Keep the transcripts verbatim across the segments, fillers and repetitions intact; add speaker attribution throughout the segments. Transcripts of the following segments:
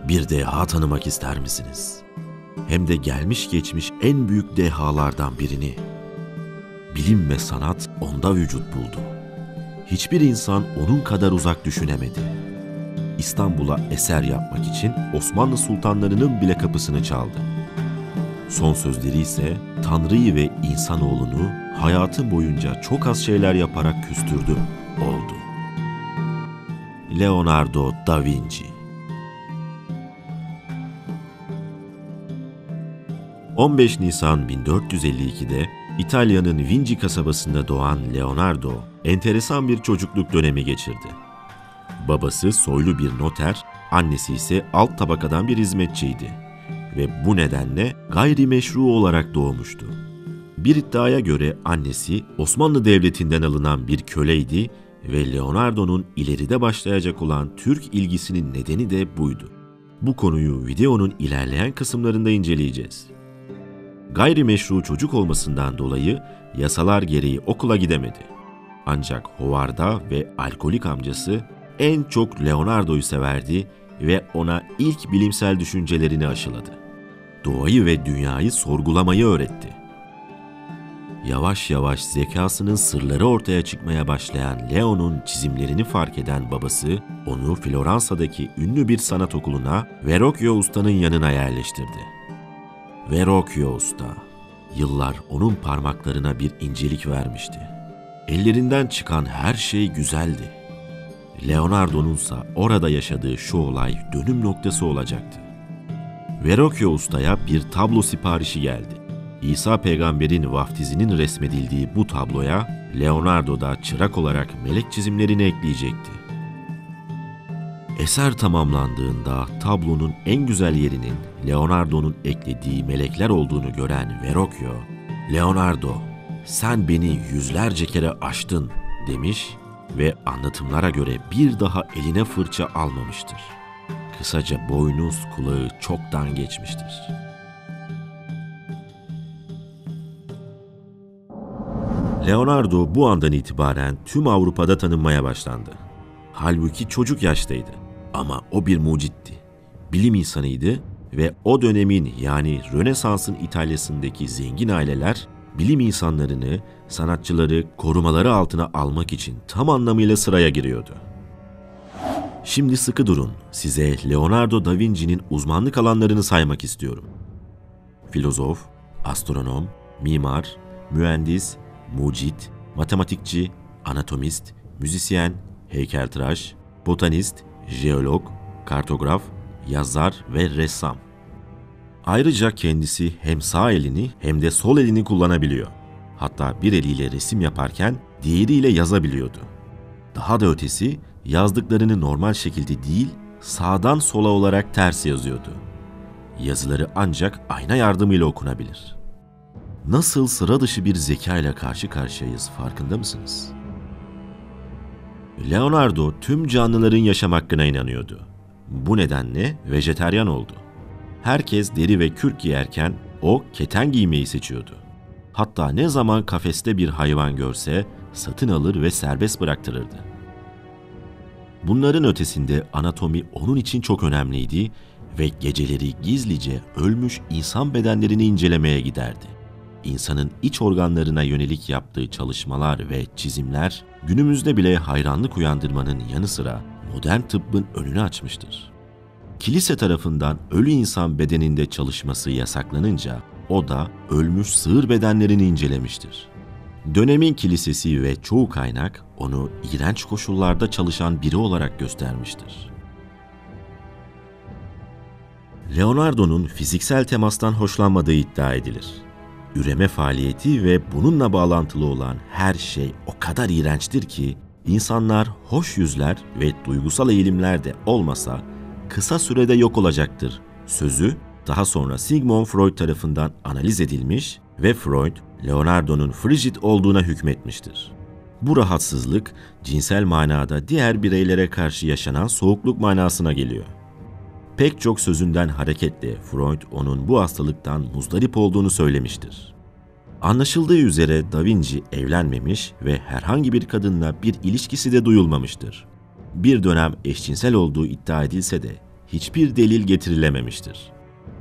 Speaker 1: Bir deha tanımak ister misiniz? Hem de gelmiş geçmiş en büyük dehalardan birini. Bilim ve sanat onda vücut buldu. Hiçbir insan onun kadar uzak düşünemedi. İstanbul'a eser yapmak için Osmanlı sultanlarının bile kapısını çaldı. Son sözleri ise Tanrı'yı ve insanoğlunu hayatı boyunca çok az şeyler yaparak küstürdüm oldu. Leonardo da Vinci. on beş Nisan bin dört yüz elli ikide İtalya'nın Vinci kasabasında doğan Leonardo, enteresan bir çocukluk dönemi geçirdi. Babası soylu bir noter, annesi ise alt tabakadan bir hizmetçiydi ve bu nedenle gayrimeşru olarak doğmuştu. Bir iddiaya göre annesi Osmanlı Devleti'nden alınan bir köleydi ve Leonardo'nun ileride başlayacak olan Türk ilgisinin nedeni de buydu. Bu konuyu videonun ilerleyen kısımlarında inceleyeceğiz. Gayrimeşru çocuk olmasından dolayı yasalar gereği okula gidemedi. Ancak hovarda ve alkolik amcası en çok Leonardo'yu severdi ve ona ilk bilimsel düşüncelerini aşıladı. Doğayı ve dünyayı sorgulamayı öğretti. Yavaş yavaş zekasının sırları ortaya çıkmaya başlayan Leo'nun çizimlerini fark eden babası, onu Floransa'daki ünlü bir sanat okuluna Verrocchio Usta'nın yanına yerleştirdi. Verrocchio Usta, yıllar onun parmaklarına bir incelik vermişti. Ellerinden çıkan her şey güzeldi. Leonardo'nunsa orada yaşadığı şu olay dönüm noktası olacaktı. Verrocchio Usta'ya bir tablo siparişi geldi. İsa peygamberin vaftizinin resmedildiği bu tabloya Leonardo da çırak olarak melek çizimlerini ekleyecekti. Eser tamamlandığında tablonun en güzel yerinin Leonardo'nun eklediği melekler olduğunu gören Verrocchio, "Leonardo, sen beni yüzlerce kere aştın," demiş ve anlatımlara göre bir daha eline fırça almamıştır. Kısaca boynuz kulağı çoktan geçmiştir. Leonardo bu andan itibaren tüm Avrupa'da tanınmaya başlandı. Halbuki çocuk yaştaydı ama o bir mucitti. Bilim insanıydı ve o dönemin yani Rönesans'ın İtalya'sındaki zengin aileler bilim insanlarını, sanatçıları korumaları altına almak için tam anlamıyla sıraya giriyordu. Şimdi sıkı durun, size Leonardo da Vinci'nin uzmanlık alanlarını saymak istiyorum. Filozof, astronom, mimar, mühendis, mucit, matematikçi, anatomist, müzisyen, heykeltıraş, botanist, jeolog, kartograf, yazar ve ressam. Ayrıca kendisi hem sağ elini hem de sol elini kullanabiliyor. Hatta bir eliyle resim yaparken diğeriyle yazabiliyordu. Daha da ötesi, yazdıklarını normal şekilde değil, sağdan sola olarak ters yazıyordu. Yazıları ancak ayna yardımıyla okunabilir. Nasıl sıra dışı bir zekayla karşı karşıyayız farkında mısınız? Leonardo tüm canlıların yaşam hakkına inanıyordu. Bu nedenle vejetaryen oldu. Herkes deri ve kürk giyerken o keten giymeyi seçiyordu. Hatta ne zaman kafeste bir hayvan görse satın alır ve serbest bıraktırırdı. Bunların ötesinde anatomi onun için çok önemliydi ve geceleri gizlice ölmüş insan bedenlerini incelemeye giderdi. İnsanın iç organlarına yönelik yaptığı çalışmalar ve çizimler günümüzde bile hayranlık uyandırmanın yanı sıra modern tıbbın önünü açmıştır. Kilise tarafından ölü insan bedeninde çalışması yasaklanınca o da ölmüş sığır bedenlerini incelemiştir. Dönemin kilisesi ve çoğu kaynak onu iğrenç koşullarda çalışan biri olarak göstermiştir. Leonardo'nun fiziksel temastan hoşlanmadığı iddia edilir. Üreme faaliyeti ve bununla bağlantılı olan her şey o kadar iğrençtir ki insanlar hoş yüzler ve duygusal eğilimler de olmasa kısa sürede yok olacaktır sözü daha sonra Sigmund Freud tarafından analiz edilmiş ve Freud, Leonardo'nun frigid olduğuna hükmetmiştir. Bu rahatsızlık cinsel manada diğer bireylere karşı yaşanan soğukluk manasına geliyor. Pek çok sözünden hareketle Freud onun bu hastalıktan muzdarip olduğunu söylemiştir. Anlaşıldığı üzere Da Vinci evlenmemiş ve herhangi bir kadınla bir ilişkisi de duyulmamıştır. Bir dönem eşcinsel olduğu iddia edilse de hiçbir delil getirilememiştir.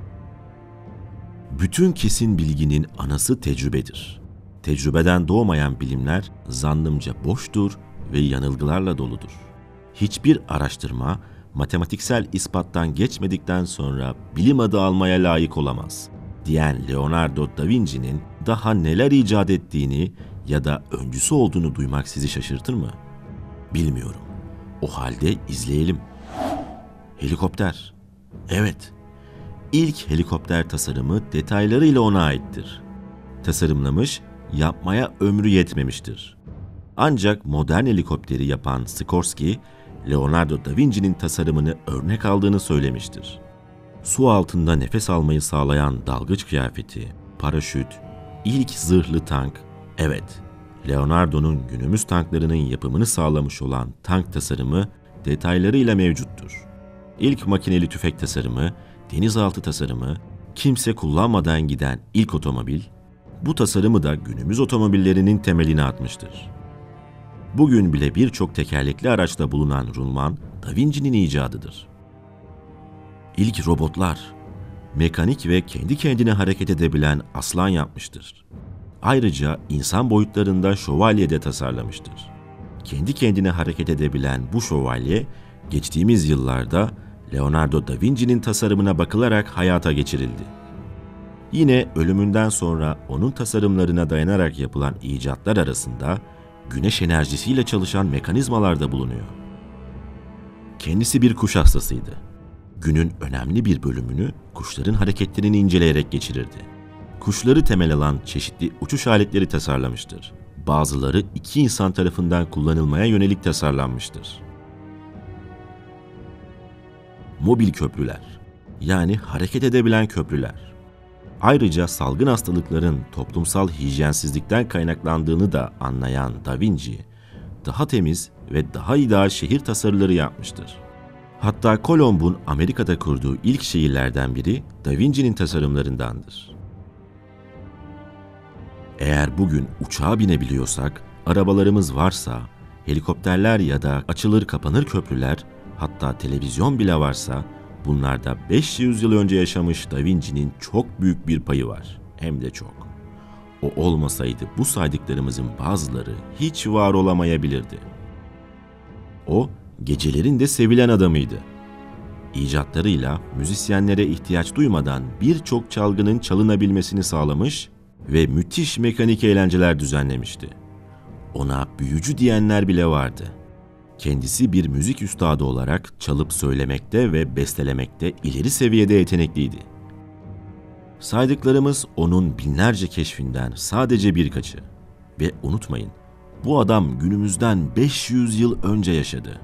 Speaker 1: Bütün kesin bilginin anası tecrübedir. Tecrübeden doğmayan bilimler zannımca boştur ve yanılgılarla doludur. Hiçbir araştırma matematiksel ispattan geçmedikten sonra bilim adı almaya layık olamaz diyen Leonardo da Vinci'nin daha neler icat ettiğini ya da öncüsü olduğunu duymak sizi şaşırtır mı? Bilmiyorum. O halde izleyelim. Helikopter. Evet. İlk helikopter tasarımı detaylarıyla ona aittir. Tasarımlamış, yapmaya ömrü yetmemiştir. Ancak modern helikopteri yapan Sikorsky, Leonardo da Vinci'nin tasarımını örnek aldığını söylemiştir. Su altında nefes almayı sağlayan dalgıç kıyafeti, paraşüt, ilk zırhlı tank, evet, Leonardo'nun günümüz tanklarının yapımını sağlamış olan tank tasarımı detaylarıyla mevcuttur. İlk makineli tüfek tasarımı, denizaltı tasarımı, kimse kullanmadan giden ilk otomobil, bu tasarımı da günümüz otomobillerinin temelini atmıştır. Bugün bile birçok tekerlekli araçta bulunan rulman, Da Vinci'nin icadıdır. İlk robotlar, mekanik ve kendi kendine hareket edebilen aslan yapmıştır. Ayrıca insan boyutlarında şövalye de tasarlamıştır. Kendi kendine hareket edebilen bu şövalye, geçtiğimiz yıllarda Leonardo da Vinci'nin tasarımına bakılarak hayata geçirildi. Yine ölümünden sonra onun tasarımlarına dayanarak yapılan icatlar arasında güneş enerjisiyle çalışan mekanizmalar da bulunuyor. Kendisi bir kuş hastasıydı. Günün önemli bir bölümünü kuşların hareketlerini inceleyerek geçirirdi. Kuşları temel alan çeşitli uçuş aletleri tasarlamıştır. Bazıları iki insan tarafından kullanılmaya yönelik tasarlanmıştır. Mobil köprüler, yani hareket edebilen köprüler. Ayrıca salgın hastalıkların toplumsal hijyensizlikten kaynaklandığını da anlayan Da Vinci, daha temiz ve daha ideal şehir tasarıları yapmıştır. Hatta Kolomb'un Amerika'da kurduğu ilk şehirlerden biri Da Vinci'nin tasarımlarındandır. Eğer bugün uçağa binebiliyorsak, arabalarımız varsa, helikopterler ya da açılır kapanır köprüler, hatta televizyon bile varsa, bunlarda beş yüz yıl önce yaşamış Da Vinci'nin çok büyük bir payı var. Hem de çok. O olmasaydı bu saydıklarımızın bazıları hiç var olamayabilirdi. O, gecelerin de sevilen adamıydı. İcatlarıyla müzisyenlere ihtiyaç duymadan birçok çalgının çalınabilmesini sağlamış ve müthiş mekanik eğlenceler düzenlemişti. Ona büyücü diyenler bile vardı. Kendisi bir müzik üstadı olarak çalıp söylemekte ve bestelemekte ileri seviyede yetenekliydi. Saydıklarımız onun binlerce keşfinden sadece birkaçı. Ve unutmayın, bu adam günümüzden beş yüz yıl önce yaşadı.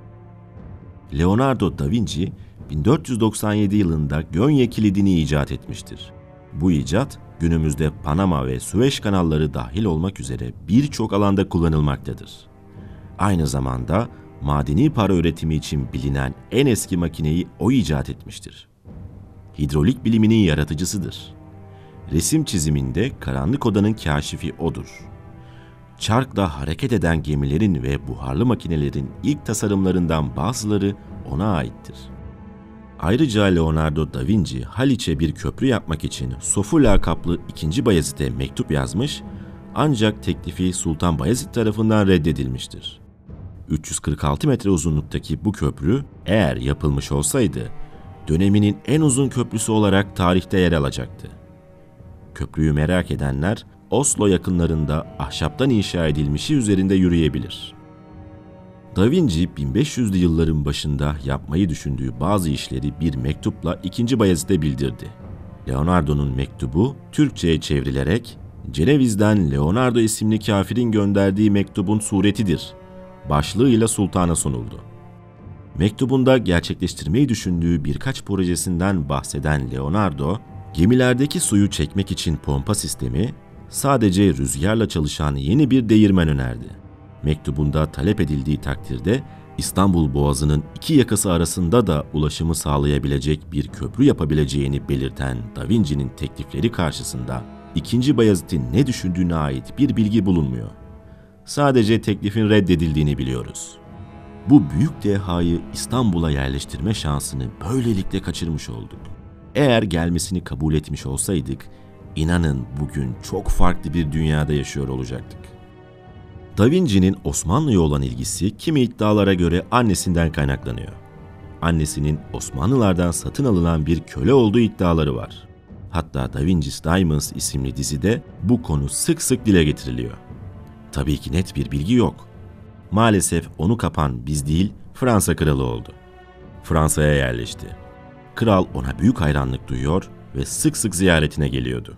Speaker 1: Leonardo da Vinci, bin dört yüz doksan yedi yılında Gönye kilidini icat etmiştir. Bu icat, günümüzde Panama ve Süveyş kanalları dahil olmak üzere birçok alanda kullanılmaktadır. Aynı zamanda madeni para üretimi için bilinen en eski makineyi o icat etmiştir. Hidrolik biliminin yaratıcısıdır. Resim çiziminde karanlık odanın kâşifi odur. Çarkla hareket eden gemilerin ve buharlı makinelerin ilk tasarımlarından bazıları ona aittir. Ayrıca Leonardo da Vinci, Haliç'e bir köprü yapmak için Sofu lakaplı ikinci. Bayezid'e mektup yazmış, ancak teklifi Sultan Bayezid tarafından reddedilmiştir. üç yüz kırk altı metre uzunluktaki bu köprü, eğer yapılmış olsaydı, döneminin en uzun köprüsü olarak tarihte yer alacaktı. Köprüyü merak edenler, Oslo yakınlarında ahşaptan inşa edilmişi üzerinde yürüyebilir. Da Vinci, bin beş yüzlü yılların başında yapmayı düşündüğü bazı işleri bir mektupla ikinci. Bayezid'e bildirdi. Leonardo'nun mektubu Türkçe'ye çevrilerek, Ceneviz'den Leonardo isimli kafirin gönderdiği mektubun suretidir başlığıyla sultana sunuldu. Mektubunda gerçekleştirmeyi düşündüğü birkaç projesinden bahseden Leonardo, gemilerdeki suyu çekmek için pompa sistemi, sadece rüzgarla çalışan yeni bir değirmen önerdi. Mektubunda talep edildiği takdirde İstanbul Boğazı'nın iki yakası arasında da ulaşımı sağlayabilecek bir köprü yapabileceğini belirten Da Vinci'nin teklifleri karşısında ikinci. Bayezid'in ne düşündüğüne ait bir bilgi bulunmuyor. Sadece teklifin reddedildiğini biliyoruz. Bu büyük dehayı İstanbul'a yerleştirme şansını böylelikle kaçırmış olduk. Eğer gelmesini kabul etmiş olsaydık, inanın bugün çok farklı bir dünyada yaşıyor olacaktık. Da Vinci'nin Osmanlı'ya olan ilgisi kimi iddialara göre annesinden kaynaklanıyor. Annesinin Osmanlılardan satın alınan bir köle olduğu iddiaları var. Hatta Da Vinci's Diamonds isimli dizide bu konu sık sık dile getiriliyor. Tabii ki net bir bilgi yok. Maalesef onu kapan biz değil, Fransa kralı oldu. Fransa'ya yerleşti. Kral ona büyük hayranlık duyuyor ve sık sık ziyaretine geliyordu.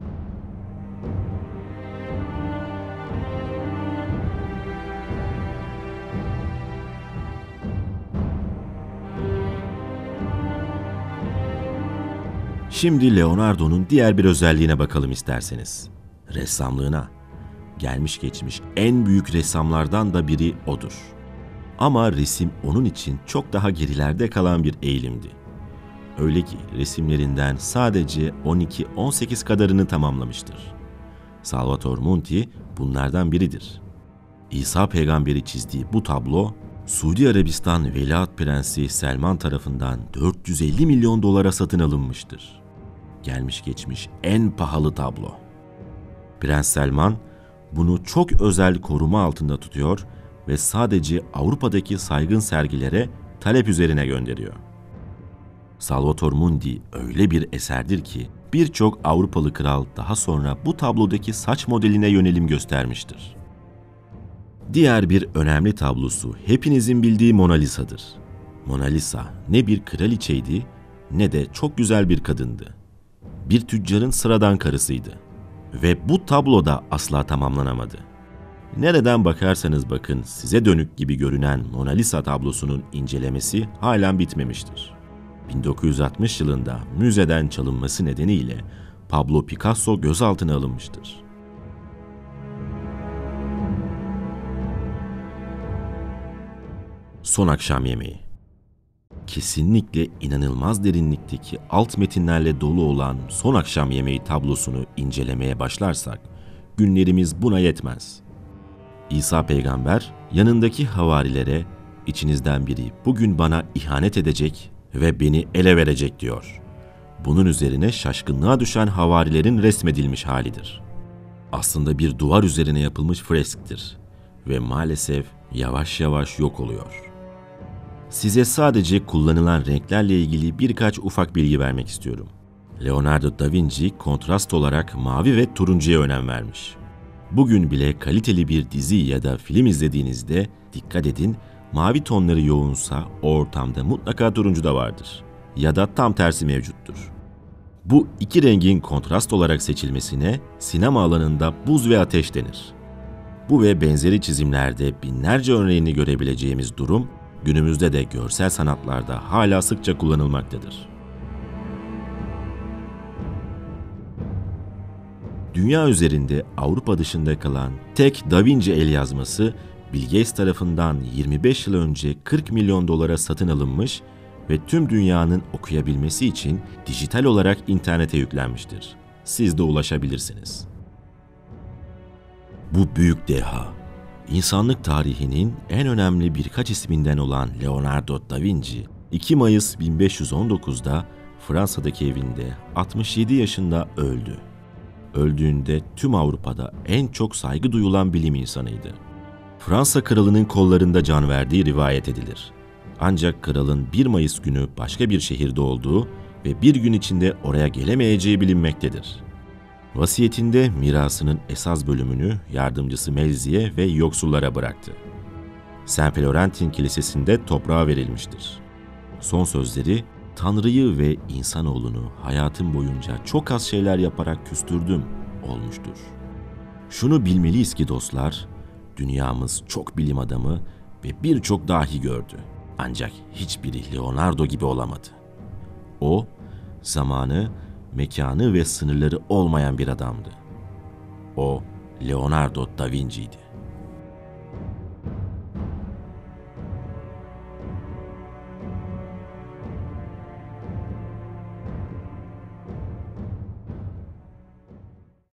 Speaker 1: Şimdi Leonardo'nun diğer bir özelliğine bakalım isterseniz. Ressamlığına. Gelmiş geçmiş en büyük ressamlardan da biri odur. Ama resim onun için çok daha gerilerde kalan bir eğilimdi. Öyle ki resimlerinden sadece on iki on sekiz kadarını tamamlamıştır. Salvator Mundi bunlardan biridir. İsa peygamberi çizdiği bu tablo, Suudi Arabistan Veliaht Prensi Selman tarafından dört yüz elli milyon dolara satın alınmıştır. Gelmiş geçmiş en pahalı tablo. Prens Selman bunu çok özel koruma altında tutuyor ve sadece Avrupa'daki saygın sergilere talep üzerine gönderiyor. Salvator Mundi öyle bir eserdir ki birçok Avrupalı kral daha sonra bu tablodaki saç modeline yönelim göstermiştir. Diğer bir önemli tablosu hepinizin bildiği Mona Lisa'dır. Mona Lisa ne bir kraliçeydi ne de çok güzel bir kadındı. Bir tüccarın sıradan karısıydı. Ve bu tablo da asla tamamlanamadı. Nereden bakarsanız bakın size dönük gibi görünen Mona Lisa tablosunun incelemesi halen bitmemiştir. bin dokuz yüz altmış yılında müzeden çalınması nedeniyle Pablo Picasso gözaltına alınmıştır. Son akşam yemeği. Kesinlikle inanılmaz derinlikteki alt metinlerle dolu olan Son Akşam Yemeği tablosunu incelemeye başlarsak günlerimiz buna yetmez. İsa peygamber yanındaki havarilere içinizden biri bugün bana ihanet edecek ve beni ele verecek diyor. Bunun üzerine şaşkınlığa düşen havarilerin resmedilmiş halidir. Aslında bir duvar üzerine yapılmış fresktir ve maalesef yavaş yavaş yok oluyor. Size sadece kullanılan renklerle ilgili birkaç ufak bilgi vermek istiyorum. Leonardo da Vinci kontrast olarak mavi ve turuncuya önem vermiş. Bugün bile kaliteli bir dizi ya da film izlediğinizde dikkat edin, mavi tonları yoğunsa o ortamda mutlaka turuncu da vardır. Ya da tam tersi mevcuttur. Bu iki rengin kontrast olarak seçilmesine sinema alanında buz ve ateş denir. Bu ve benzeri çizimlerde binlerce örneğini görebileceğimiz durum, günümüzde de görsel sanatlarda hala sıkça kullanılmaktadır. Dünya üzerinde Avrupa dışında kalan tek Da Vinci el yazması, Bill Gates tarafından yirmi beş yıl önce kırk milyon dolara satın alınmış ve tüm dünyanın okuyabilmesi için dijital olarak internete yüklenmiştir. Siz de ulaşabilirsiniz. Bu büyük deha, İnsanlık tarihinin en önemli birkaç isminden olan Leonardo da Vinci, iki Mayıs bin beş yüz on dokuz'da Fransa'daki evinde altmış yedi yaşında öldü. Öldüğünde tüm Avrupa'da en çok saygı duyulan bilim insanıydı. Fransa kralının kollarında can verdiği rivayet edilir. Ancak kralın bir Mayıs günü başka bir şehirde olduğu ve bir gün içinde oraya gelemeyeceği bilinmektedir. Vasiyetinde mirasının esas bölümünü yardımcısı Melzi'ye ve yoksullara bıraktı. Saint Florentin Kilisesi'nde toprağa verilmiştir. Son sözleri, Tanrı'yı ve insanoğlunu hayatım boyunca çok az şeyler yaparak küstürdüm olmuştur. Şunu bilmeliyiz ki dostlar, dünyamız çok bilim adamı ve birçok dahi gördü. Ancak hiçbiri Leonardo gibi olamadı. O, zamanı, mekanı ve sınırları olmayan bir adamdı. O, Leonardo da Vinci'ydi.